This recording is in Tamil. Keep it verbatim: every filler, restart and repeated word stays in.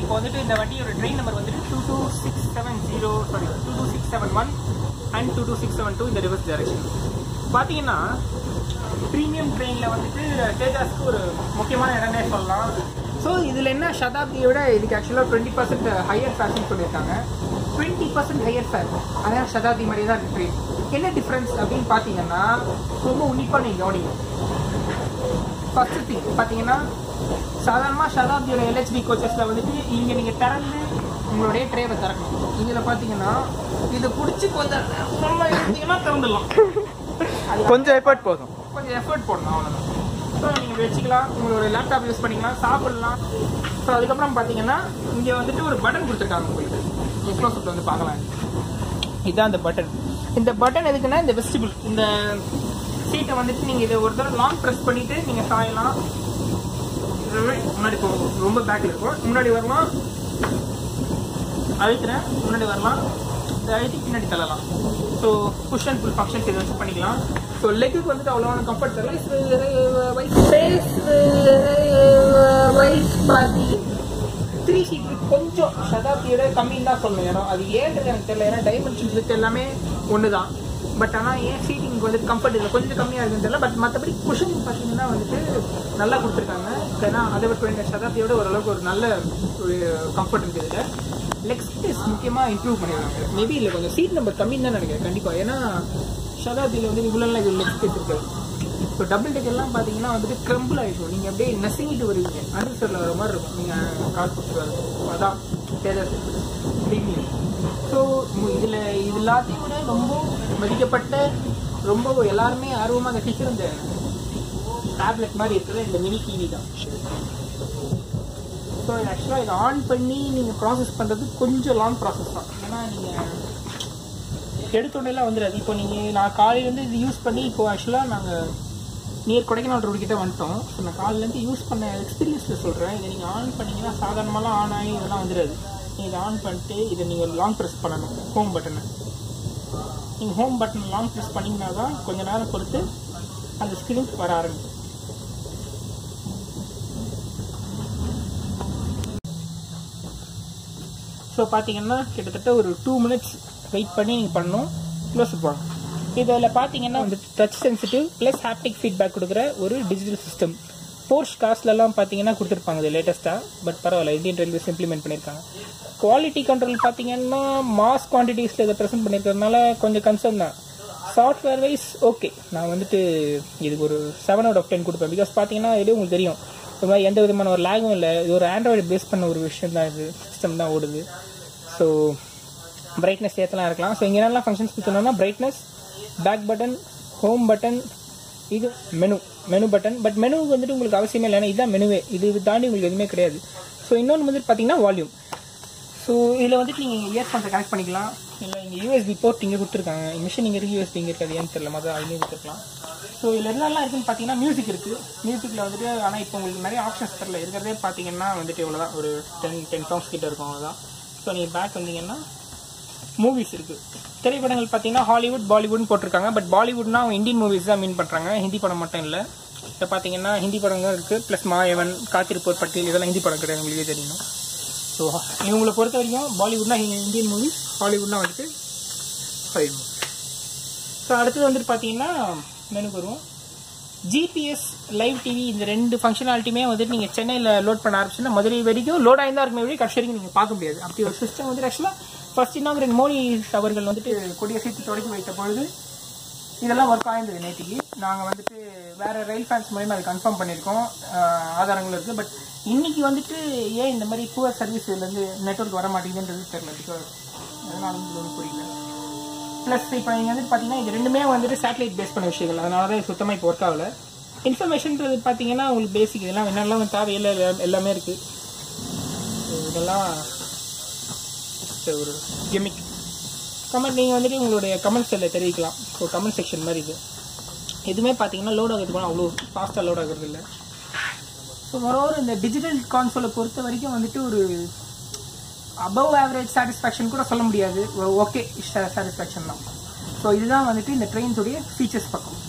இப்போ வந்துட்டு இந்த வண்டியோட ட்ரெயின் நம்பர் வந்துட்டு two two six seven zero sorry two two six seven one and two two six seven two இந்த ரிவர்ஸ் டைரக்ஷன். பார்த்தீங்கன்னா ப்ரீமியம் ட்ரெயினில் வந்துட்டு தேஜாஸ்க்கு ஒரு முக்கியமான இடமே சொல்லலாம். ஸோ இதில் என்ன சதாப்தியை விட இதுக்கு ஆக்சுவலாக டுவெண்ட்டி பர்சன்ட் ஹையர் ஃபேர்னு சொல்லியிருக்காங்க. டுவெண்ட்டி பர்சன்ட் ஹையர் ஃபேர், அதான் சதாப்தி மாதிரி தான் இருக்குது ட்ரெயின். என்ன டிஃப்ரென்ஸ் அப்படின்னு பார்த்தீங்கன்னா ரொம்ப உன்னிப்பாக நீங்கள் கவனிங்க. ஃபர்ஸ்ட் திங் பார்த்தீங்கன்னா சாதாரணமாக சதாப்தியோட எல்ஹெச்பி கோச்சஸில் வந்துட்டு இங்கே நீங்கள் திறந்து உங்களுடைய ட்ரேவை திறக்கணும். இதில் பார்த்தீங்கன்னா இது பிடிச்சி கொஞ்சம் ரொம்ப எடுத்தீங்கன்னா திறந்துடலாம். கொஞ்சம் எஃபர்ட் போதும், கொஞ்சம் எஃபர்ட் போடணும், அவ்வளோதான். ஸோ நீங்கள் வச்சுக்கலாம், உங்களோட லேப்டாப் யூஸ் பண்ணிக்கலாம், சாப்பிட்லாம். ஸோ அதுக்கப்புறம் பார்த்தீங்கன்னா இங்கே வந்துட்டு ஒரு பட்டன் கொடுத்துருக்காங்க உங்களுக்கு. மைக்ரோசாஃப்ட் வந்து பார்க்கலாம். இதுதான் அந்த பட்டன். இந்த பட்டன் எதுக்குன்னா இந்த வெஸ்டிபிள், இந்த சீட்டை வந்துட்டு நீங்கள் இதை ஒரு தடவை லாங் ப்ரெஸ் பண்ணிவிட்டு நீங்கள் சாயலாம். முன்னாடி போகும், ரொம்ப பேக்கில் இருக்கும். முன்னாடி வரலாம், அழுத்துறேன், முன்னாடி வரலாம், அழுத்தி பின்னாடி தள்ளலாம். So push and pull functions இதை வச்சு பண்ணிக்கலாம். ஸோ லெக்குக்கு வந்துட்டு அவ்வளோவான கம்ஃபர்ட் தரல. த்ரீ சீட்டு கொஞ்சம் சதாப்தியோட கம்மின்னு தான் சொல்லணும் இடம். அது ஏன்றது எனக்கு தெரியல, ஏன்னா டைமென்ஷன்ஸ் வித் எல்லாமே ஒன்று தான். பட் ஆனால் ஏன் சீட்டிங் வந்து கம்ஃபர்ட் இதில் கொஞ்சம் கம்மியாக இருக்குன்னு தெரியல. பட் மற்றபடி குஷன் பார்த்தீங்கன்னா வந்துட்டு நல்லா கொடுத்துருக்காங்க. ஏன்னா அதை விட சதாப்தியோட ஓரளவுக்கு ஒரு நல்ல ஒரு கம்ஃபர்ட் இருக்குது. இதில் லெக் ஸ்பேஸ் முக்கியமாக இம்ப்ரூவ் பண்ணிடுறாங்க. மேபி இல்லை கொஞ்சம் சீட் நம்பர் கம்மின்னு தான் நினைக்கிறேன் கண்டிப்பாக. ஏன்னா சதாப்தியில் வந்து இவ்வளோலாம் இது லெக் ஸ்பேஸ் இருக்காது. ஸோ டபுள் டெக்கெல்லாம் பார்த்தீங்கன்னா வந்துட்டு க்ரம்பிள் ஆகிடும். நீங்கள் அப்படியே நெசங்கிட்டு வருவீங்க, அண்டர்ஸ்டரில் வர மாதிரி இருக்கும் நீங்கள் கால் கொடுத்துட்டு வரும். அதான் தேஜாஸ் ப்ரீமியம். ஸோ இதில் இது எல்லாத்தையும் விட ரொம்ப மதிக்கப்பட்ட, ரொம்ப எல்லாருமே ஆர்வமாக ஃபீச்சர் இந்த டேப்லெட் மாதிரி இருக்கிற இந்த மினி டிவி தான். ஸோ ஆக்சுவலாக இதை ஆன் பண்ணி நீங்கள் ப்ராசஸ் பண்ணுறது கொஞ்சம் லாங் ப்ராசஸ் தான். ஏன்னா நீங்கள் எடுத்தோடனெல்லாம் வந்துடாது. இப்போ நீங்கள் நான் காலையிலேருந்து இது யூஸ் பண்ணி இப்போ ஆக்சுவலாக நாங்கள் நியர் கொடைக்கானல் ரோடு கிட்டே வந்துட்டோம். ஸோ நான் காலையிலேருந்து யூஸ் பண்ண எக்ஸ்பீரியன்ஸில் சொல்கிறேன். இதை நீங்கள் ஆன் பண்ணிங்கன்னா சாதாரணமாலாம் ஆன் ஆகி இதெல்லாம் வந்துடாது. நீங்கள் இதை ஆன் பண்ணிட்டு இதை நீங்கள் லாங் ப்ரெஸ் பண்ணணும், ஹோம் பட்டனை. நீங்கள் ஹோம் பட்டன் லாங் ப்ரெஸ் பண்ணிங்கன்னா தான் கொஞ்சம் நேரம் பொறுத்து அந்த ஸ்க்ரீன் வர ஆரம்பிக்கும். ஸோ பார்த்தீங்கன்னா கிட்டத்தட்ட ஒரு டூ மினிட்ஸ் வெயிட் பண்ணி நீங்கள் பண்ணணும். க்ளோஸ் பண்ணுவாங்க. இதில் பார்த்தீங்கன்னா வந்து touch sensitive plus haptic feedback கொடுக்குற ஒரு டிஜிட்டல் சிஸ்டம். போர்ஷ் காஸ்ட்லலாம் பார்த்தீங்கன்னா கொடுத்துருப்பாங்க இது லேட்டஸ்ட்டாக. பட் பரவாயில்ல, இந்தியன் ரயில்வேஸ் இம்ப்ளிமெண்ட் பண்ணியிருக்காங்க. குவாலிட்டி கண்ட்ரோல் பார்த்தீங்கன்னா மாஸ் குவான்டிட்டிஸில் இதை ப்ரெசென்ட் பண்ணியிருக்கிறதுனால கொஞ்சம் கன்சர்ன் தான். சாஃப்ட்வேர் வைஸ் ஓகே, நான் வந்துட்டு இதுக்கு ஒரு செவன் அவுட் ஆஃப் டென் கொடுப்பேன். பிகாஸ் பார்த்தீங்கன்னா இது உங்களுக்கு தெரியும், இது மாதிரி எந்த விதமான ஒரு லேகும் இல்லை. இது ஒரு ஆண்ட்ராய்டு பேஸ் பண்ண ஒரு விஷயம் தான், இது சிஸ்டம் தான் ஓடுது. ஸோ பிரைட்னஸ் ஏற்றலாம் இருக்கலாம். ஸோ இங்கே என்னெல்லாம் ஃபங்க்ஷன்ஸ் கொடுத்தோம்னா brightness, back button, home button, இது மெனு மெனு பட்டன். பட் மெனுவுக்கு வந்துட்டு உங்களுக்கு அவசியமே இல்லை, ஏன்னா இதுதான் மெனுவே. இது இது தாண்டி உங்களுக்கு எதுவுமே கிடையாது. ஸோ இன்னொன்று வந்துட்டு பார்த்தீங்கன்னா வால்யூம். ஸோ இதில் வந்துட்டு நீங்கள் இயர்ஃபோன்ஸை கனெக்ட் பண்ணிக்கலாம். இல்லை இங்கே யூஎஸ்பி போர்ட் இங்கே கொடுத்துருக்காங்க. மிஷின் இங்கே இருக்குது, யூஎஸ்பி இங்கே இருக்காது, ஏன்னு தெரியல, மொதல் அதுலேயும் கொடுத்துருக்கலாம். ஸோ இதில் என்னெல்லாம் இருக்குன்னு பார்த்தீங்கன்னா மியூசிக் இருக்குது. மியூசிக்கில் வந்துட்டு ஆனால் இப்போ உங்களுக்கு நிறைய ஆப்ஷன்ஸ் தரல. இருக்கிறதே பார்த்தீங்கன்னா வந்துட்டு இவ்வளோ தான், ஒரு டென் டென் சாங்ஸ் கிட்ட இருக்கும், அவ்வளோதான். ஸோ நீங்கள் பேக் வந்தீங்கன்னா மூவிஸ் இருக்குது. திரைப்படங்கள் பார்த்தீங்கன்னா ஹாலிவுட், பாலிவுட்னு போட்டிருக்காங்க. பட் பாலிவுட்னா அவங்க இந்தியன் மூவிஸ் தான் மீன் பண்ணுறாங்க, ஹிந்தி படம் மட்டும் இல்லை. இப்போ பார்த்தீங்கன்னா ஹிந்தி படங்கள் இருக்குது. ப்ளஸ் மாயவன், காத்திருப்போர் பட்டியல், இதெல்லாம் ஹிந்தி படம் கிடையாது, உங்களுக்கே தெரியணும். ஸோ இவங்களை பொறுத்த வரைக்கும் பாலிவுட்னா இந்தியன் மூவிஸ், ஹாலிவுட்னா வந்துட்டு ஹாலிவுட் மூவிஸ். ஸோ அடுத்தது வந்துட்டு பார்த்தீங்கன்னா மெனுக்கு வருவோம். ஜிபிஎஸ், லைவ் டிவி, இந்த ரெண்டு ஃபங்க்ஷனாலிட்டியுமே வந்துட்டு நீங்கள் சென்னையில் லோட் பண்ண ஆரம்பிச்சுன்னா மதுரை வரைக்கும் லோட் ஆகிதான் இருக்குமே வழி கடைசி வரைக்கும் நீங்கள் பார்க்க முடியாது. அப்படி ஒரு சிஸ்டம் வந்து ஆக்சுவலாக ஃபர்ஸ்ட் இனாகுரல் மோடி அவர்கள் வந்துட்டு கொடியை சேர்த்து தொடங்கி வைத்த பொழுது இதெல்லாம் ஒர்க் ஆயிருந்தது. நேற்றுக்கு நாங்கள் வந்துட்டு வேறு ரயில் ஃபேன்ஸ் மூலியமாக அதை கன்ஃபார்ம் பண்ணியிருக்கோம், ஆதாரங்கள் இருக்குது. பட் இன்னைக்கு வந்துட்டு ஏன் இந்த மாதிரி புவர் சர்வீஸ் இதுலேருந்து நெட்வொர்க் வர மாட்டேங்குதுன்றது தெரியல. பிகாஸ் அதனால வந்து ஒன்றும் புரியல. ப்ளஸ் இப்போ நீங்கள் வந்துட்டு பார்த்தீங்கன்னா இது ரெண்டுமே வந்துட்டு சேட்டலைட் பேஸ் பண்ண விஷயங்கள், அதனால தான் சுத்தமாக இப்போ ஒர்க் ஆகலை. இன்ஃபர்மேஷன்றது பார்த்தீங்கன்னா உங்களுக்கு பேசிக் இதெல்லாம் என்னெல்லாம் தேவையில்லை எல்லாமே இருக்குது. இதெல்லாம் ஒரு கிமிக். கமெண்ட் நீங்கள் வந்துட்டு உங்களுடைய கமெண்ட்ஸ் எல்லாம் தெரிவிக்கலாம். ஸோ கமெண்ட் செக்ஷன் மாதிரி இது எதுவுமே பார்த்தீங்கன்னா லோட் ஆகிறது போனால் அவ்வளோ ஃபாஸ்ட்டாக லோட் ஆகிறது இல்லை. ஸோ மொரோவர் இந்த டிஜிட்டல் கான்சோலை பொறுத்த வரைக்கும் வந்துட்டு ஒரு அபவ் ஆவரேஜ் சாட்டிஸ்ஃபேக்ஷன் கூட சொல்ல முடியாது, ஒரு ஓகே சாட்டிஸ்ஃபேக்ஷன் தான். ஸோ இதுதான் வந்துட்டு இந்த ட்ரெயின்ஸுடைய ஃபீச்சர்ஸ் பக்கம்.